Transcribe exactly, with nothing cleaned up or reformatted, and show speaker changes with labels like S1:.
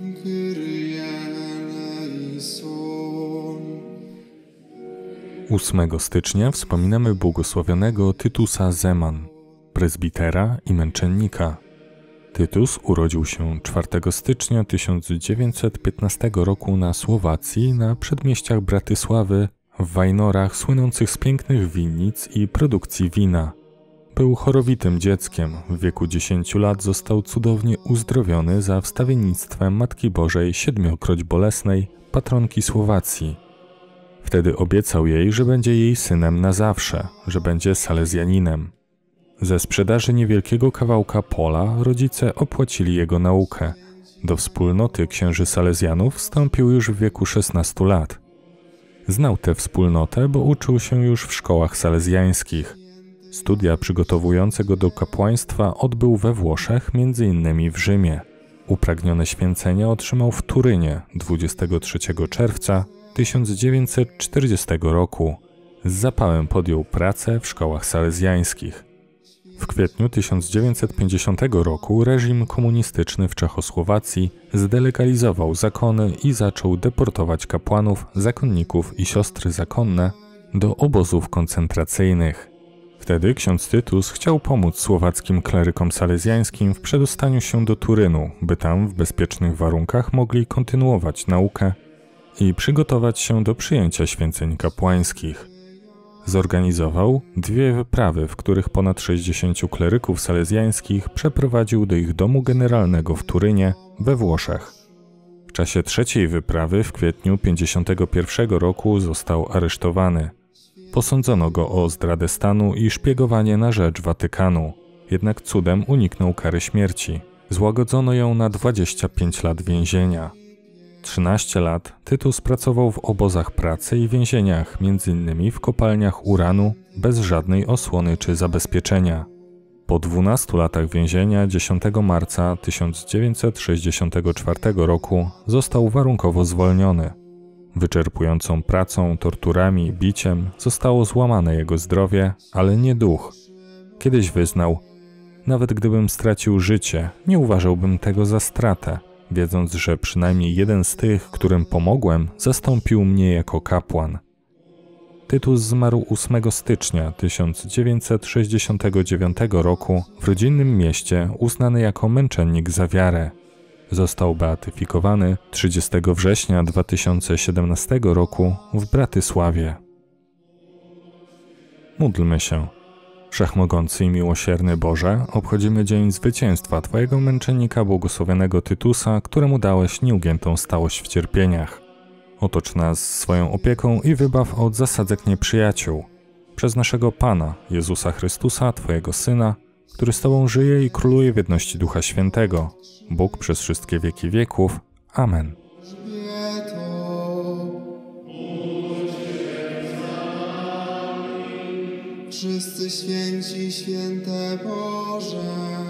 S1: ósmego stycznia wspominamy błogosławionego Tytusa Zeman, prezbitera i męczennika. Tytus urodził się czwartego stycznia tysiąc dziewięćset piętnastego roku na Słowacji, na przedmieściach Bratysławy, w Wajnorach słynących z pięknych winnic i produkcji wina. Był chorowitym dzieckiem. W wieku dziesięciu lat został cudownie uzdrowiony za wstawiennictwem Matki Bożej Siedmiokroć Bolesnej, patronki Słowacji. Wtedy obiecał jej, że będzie jej synem na zawsze, że będzie salezjaninem. Ze sprzedaży niewielkiego kawałka pola rodzice opłacili jego naukę. Do wspólnoty księży salezjanów wstąpił już w wieku szesnastu lat. Znał tę wspólnotę, bo uczył się już w szkołach salezjańskich. Studia przygotowujące go do kapłaństwa odbył we Włoszech, między innymi w Rzymie. Upragnione święcenia otrzymał w Turynie dwudziestego trzeciego czerwca tysiąc dziewięćset czterdziestego roku. Z zapałem podjął pracę w szkołach salezjańskich. W kwietniu tysiąc dziewięćset pięćdziesiątego roku reżim komunistyczny w Czechosłowacji zdelegalizował zakony i zaczął deportować kapłanów, zakonników i siostry zakonne do obozów koncentracyjnych. Wtedy ksiądz Tytus chciał pomóc słowackim klerykom salezjańskim w przedostaniu się do Turynu, by tam w bezpiecznych warunkach mogli kontynuować naukę i przygotować się do przyjęcia święceń kapłańskich. Zorganizował dwie wyprawy, w których ponad sześćdziesięciu kleryków salezjańskich przeprowadził do ich domu generalnego w Turynie, we Włoszech. W czasie trzeciej wyprawy w kwietniu pięćdziesiątego pierwszego roku został aresztowany. Posądzono go o zdradę stanu i szpiegowanie na rzecz Watykanu, jednak cudem uniknął kary śmierci. Złagodzono ją na dwadzieścia pięć lat więzienia. trzynaście lat Tytus pracował w obozach pracy i więzieniach, między innymi w kopalniach uranu, bez żadnej osłony czy zabezpieczenia. Po dwunastu latach więzienia dziesiątego marca tysiąc dziewięćset sześćdziesiątego czwartego roku został warunkowo zwolniony. Wyczerpującą pracą, torturami, biciem zostało złamane jego zdrowie, ale nie duch. Kiedyś wyznał: nawet gdybym stracił życie, nie uważałbym tego za stratę, wiedząc, że przynajmniej jeden z tych, którym pomogłem, zastąpił mnie jako kapłan. Tytus zmarł ósmego stycznia tysiąc dziewięćset sześćdziesiątego dziewiątego roku w rodzinnym mieście, uznany jako męczennik za wiarę. Został beatyfikowany trzydziestego września dwa tysiące siedemnastego roku w Bratysławie. Módlmy się. Wszechmogący i miłosierny Boże, obchodzimy dzień zwycięstwa Twojego męczennika błogosławionego Tytusa, któremu dałeś nieugiętą stałość w cierpieniach. Otocz nas swoją opieką i wybaw od zasadzek nieprzyjaciół. Przez naszego Pana, Jezusa Chrystusa, Twojego Syna, który z Tobą żyje i króluje w jedności Ducha Świętego, Bóg przez wszystkie wieki wieków. Amen.
S2: Wszyscy święci, święte Boże.